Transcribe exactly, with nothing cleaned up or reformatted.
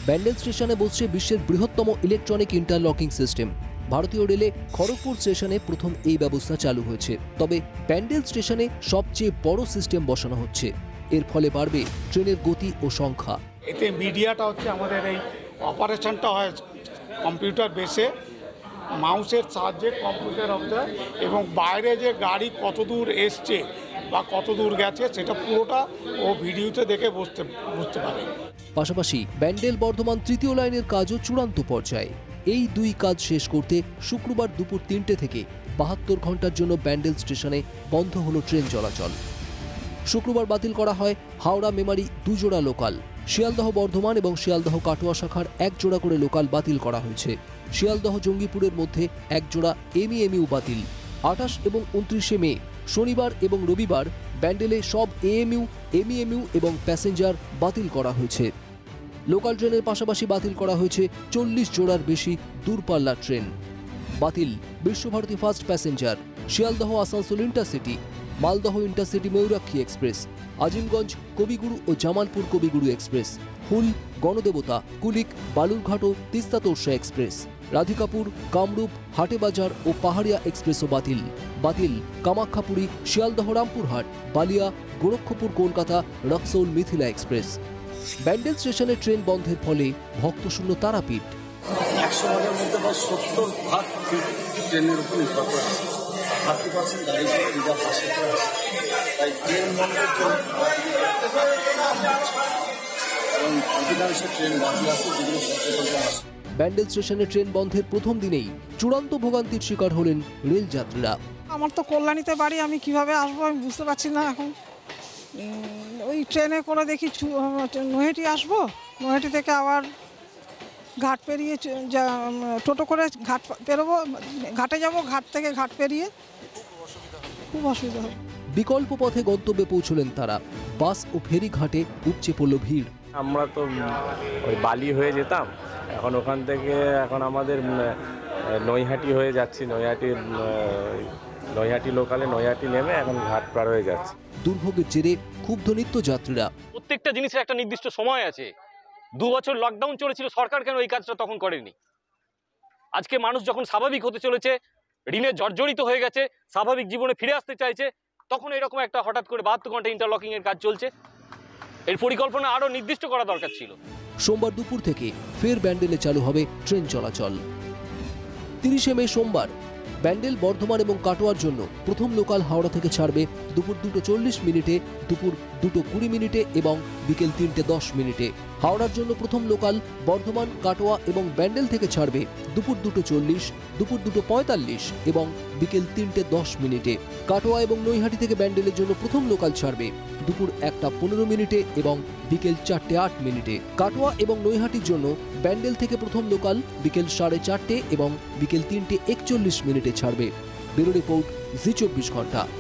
ব্যান্ডেল স্টেশনে বসছে বিশ্বের বৃহত্তম ইলেকট্রনিক ইন্টারলকিং সিস্টেম। ভারতীয় রেলে খড়গপুর স্টেশনে প্রথম এই ব্যবস্থা চালু হয়েছে। তবে ব্যান্ডেল স্টেশনে সবচেয়ে বড় সিস্টেম বসানো হচ্ছে। এর ফলে বাড়বে ট্রেনের গতি ও সংখ্যা। এতে মিডিয়াটা হচ্ছে আমাদের এই অপারেশনটা হয় কম্পিউটার বেসে, মাউসের সাহায্যে কম্পিউটার হবে, এবং বাইরে যে গাড়ি কত দূর এসছে বা কত দূর গেছে সেটা পুরোটা ও ভিডিওতে দেখে বুঝতে বুঝতে পারে। পাশাপাশি ব্যান্ডেল বর্ধমান তৃতীয় লাইনের কাজও চূড়ান্ত পর্যায়ে। এই দুই কাজ শেষ করতে শুক্রবার দুপুর তিনটে থেকে বাহাত্তর ঘন্টার জন্য ব্যান্ডেল স্টেশনে বন্ধ হলো ট্রেন চলাচল। শুক্রবার বাতিল করা হয় হাওড়া মেমারি দুজোড়া লোকাল। শিয়ালদহ বর্ধমান এবং শিয়ালদহ কাটোয়া শাখার এক জোড়া করে লোকাল বাতিল করা হয়েছে। শিয়ালদহ জঙ্গিপুরের মধ্যে এক জোড়া এমইএমইউ বাতিল। আঠাশ এবং উনত্রিশে মে শনিবার এবং রবিবার ব্যান্ডেলে সব এএমইউ, এমইএমইউ এবং প্যাসেঞ্জার বাতিল করা হয়েছে। লোকাল ট্রেনের পাশাপাশি বাতিল করা হয়েছে চল্লিশ জোড়ার বেশি দূরপাল্লার ট্রেন। বাতিল Viswabharati fast passenger, Sealdah Asansol intercity, Malda intercity Mayurakshi express, Azimganj Kaviguru ও জামালপুর কবিগুরু এক্সপ্রেস, হুল, গণদেবতা, কুলিক, বালুরঘাট ও তিস্তা তোরসা এক্সপ্রেস, রাধিকাপুর, কামরূপ, হাটেবাজার ও পাহাড়িয়া এক্সপ্রেসও বাতিল। বাতিল কামাখ্যাপুরী, শিয়ালদহ রামপুরহাট, বালিয়া, গোরক্ষপুর কলকাতা, রক্সৌল মিথিলা এক্সপ্রেস। ব্যান্ডেল স্টেশনে ট্রেন বন্ধের ফলে ভক্তশূন্য তারাপীঠ। একশো ভাগের মধ্যে বা সত্তর ভাগ ট্রেনের উপর নির্ভর করে, থার্টি পার্সেন্ট গাড়ি রিজার্ভ আসে। তাই ট্রেন বন্ধের জন্য এবং অধিকাংশ ট্রেন বাকি আছে যেগুলো সচেতন আসে। ব্যান্ডেল স্টেশনে ট্রেন বন্ধের প্রথম দিনেই চূড়ান্ত ভোগান্তির শিকার হলেন রেল যাত্রীরা। আমার তো কল্যাণীতে বাড়ি, আমি কিভাবে আসবো আমি বুঝতে পারছি না। এখন ওই ট্রেনে করে দেখি নৈহাটি আসবো, নৈহাটি থেকে আবার ঘাট পেরিয়ে টোটো করে ঘাট পেরোবো, ঘাটে যাব, ঘাট থেকে ঘাট পেরিয়ে খুব অসুবিধা হবে। বিকল্প পথে গন্তব্যে পৌঁছলেন তারা। বাস ও ফেরি ঘাটে উপচে পড়ল ভিড়। আমরা তো ওই বালি হয়ে যেতাম, এখন ওখান থেকে এখন আমাদের নৈহাটি হয়ে যাচ্ছি, নৈহাটি নৈহাটি লোকালে নৈহাটি নেমে এখন ঘাট পার হয়ে যাচ্ছে। দুর্ভোগের জেরে ক্ষুব্ধ নিত্যযাত্রীরা। প্রত্যেকটা জিনিসের একটা নির্দিষ্ট সময় আছে। দু বছর লকডাউন চলেছিল, সরকার কেন এই কাজটা তখন করেনি? আজকে মানুষ যখন স্বাভাবিক হতে চলেছে, ঋণে জর্জরিত হয়ে গেছে, স্বাভাবিক জীবনে ফিরে আসতে চাইছে, তখন এরকম একটা হঠাৎ করে বাহাত্তর ঘন্টা ইন্টারলকিং এর কাজ চলছে। এর পরিকল্পনা আরো নির্দিষ্ট করা দরকার ছিল। সোমবার দুপুর থেকে ফের ব্যান্ডেলে চালু হবে ট্রেন চলাচল। তিরিশে মে সোমবার ব্যান্ডেল বর্ধমান এবং কাটোয়ার জন্য প্রথম লোকাল হাওড়া থেকে ছাড়বে দুপুর দুটো চল্লিশ মিনিটে, দুপুর দুটো কুড়ি মিনিটে এবং বিকেল তিনটে দশ মিনিটে। হাওড়ার জন্য প্রথম লোকাল বর্ধমান, কাটোয়া এবং ব্যান্ডেল থেকে ছাড়বে দুপুর দুটো চল্লিশ, দুপুর দুটো পঁয়তাল্লিশ এবং বিকেল তিনটে দশ মিনিটে। কাটোয়া এবং নৈহাটি থেকে ব্যান্ডেলের জন্য প্রথম লোকাল ছাড়বে দুপুর একটা পনেরো মিনিটে এবং বিকেল চারটে আট মিনিটে। কাটোয়া এবং নৈহাটির জন্য ব্যান্ডেল থেকে প্রথম লোকাল বিকেল সাড়ে চারটে এবং বিকেল তিনটে একচল্লিশ মিনিটে ছাড়বে। ব্যুরো রিপোর্ট, জি চব্বিশ ঘন্টা।